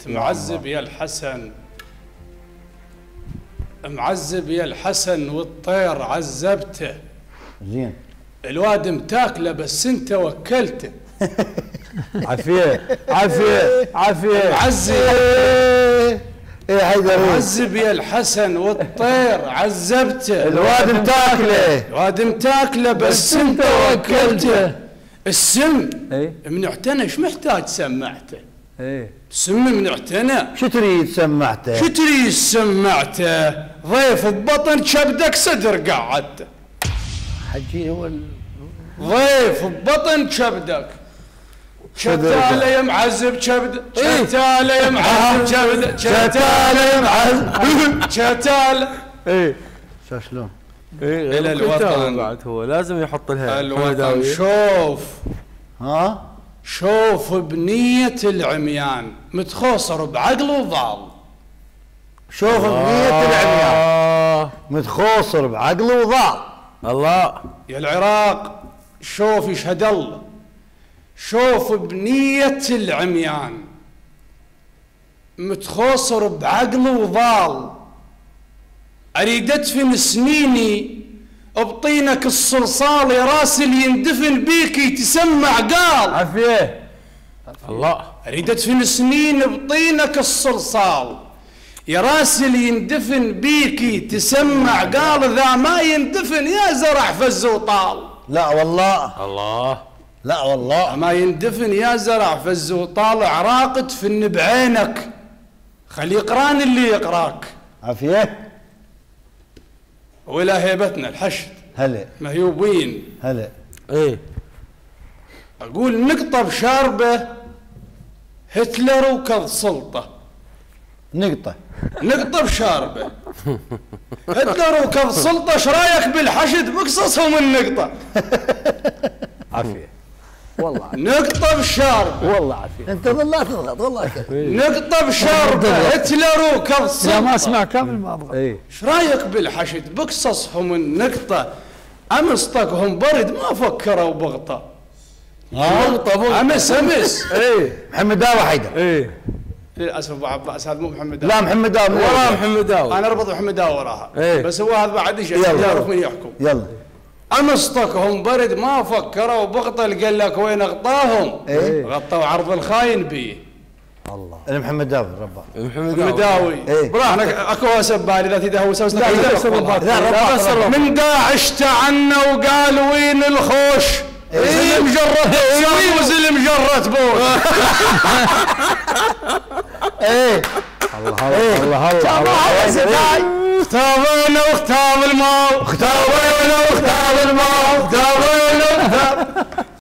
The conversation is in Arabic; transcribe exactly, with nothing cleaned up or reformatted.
معذب يا الحسن، معذب يا الحسن والطير عذبته. زين. الواد متاكله بس انت وكلته. عافيه عافيه عافيه. معذب ايه حيدر. معذب يا الحسن والطير عذبته. الواد متاكله. الواد متاكله بس انت وكلته. السم ايه من اعتنى ايش محتاج سمعته؟ ايه سم من اعتنى. شو تريد سمعته؟ شو تريد سمعته؟ ضيف ببطن كبدك صدر قعدته. حجي هو ال... ضيف ببطن كبدك. شتاله يا معذب كبده، شتاله يا معذب كبده، شتاله يا معذب شتاله. ايه شو شلون؟ ايه إلى الوطن. بعد هو لازم يحط لها الوطن. شوف ها؟ شوف بنية العميان متخوصر بعقل وضال. شوف بنية العميان متخوصر بعقل وضال. الله يا العراق شوف يشهد الله. شوف بنية العميان متخوصر بعقل وضال. اريد ادفن سنيني بطينك الصلصال، يا راس اللي يندفن بيك يتسمع قال. عافيه الله. اريد ادفن سنين بطينك الصلصال، يا راس اللي يندفن بيك يتسمع قال. اذا ما يندفن يا زرع فز وطال. لا والله. الله. لا والله. ما يندفن يا زرع فز وطال. عراق تفن بعينك، خلي يقران اللي يقراك. عافيه. ولا هيبتنا الحشد هلا مهيوبين. هلا. ايه اقول نقطه بشاربه هتلر وكذ سلطه. نقطه نقطه بشاربه هتلر وكذ سلطه. ايش رايك بالحشد بقصصهم النقطه؟ عافيه والله. نقطه بشاربه والله عافيه. انت لا تضغط والله. نقطه بشاربه هتلر وكذ سلطه. لا ما اسمع كامل ما ابغى. ايه ايش رايك بالحشد بقصصهم النقطه؟ امس طقهم برد ما فكروا بغطه. ها؟ امس امس ايه محمد داوى حيدر. ايه للاسف ابو عباس هذا مو محمد داوود. لا محمد داوى ورا محمد داوود. انا اربط محمد داوود وراها. ايه. بس هو هذا بعد شيء يلا. يعرف من يحكم. يلا. امس طقهم برد ما فكروا بغطه. قال لك وين غطاهم؟ ايه. غطوا عرض الخاين بيه. الله. انا محمد داوى ربا. محمد محمد داوود. داوي. ايه. انا اكو هسه ببالي ذاتي دهوس لا لا لا لا. من داعش تعنا وقال وين الخوش؟ إيه. المجرد يفوز المجرد بوش. ايه. الله الله الله الله. اختابنا واختاب الماء، اختابنا واختاب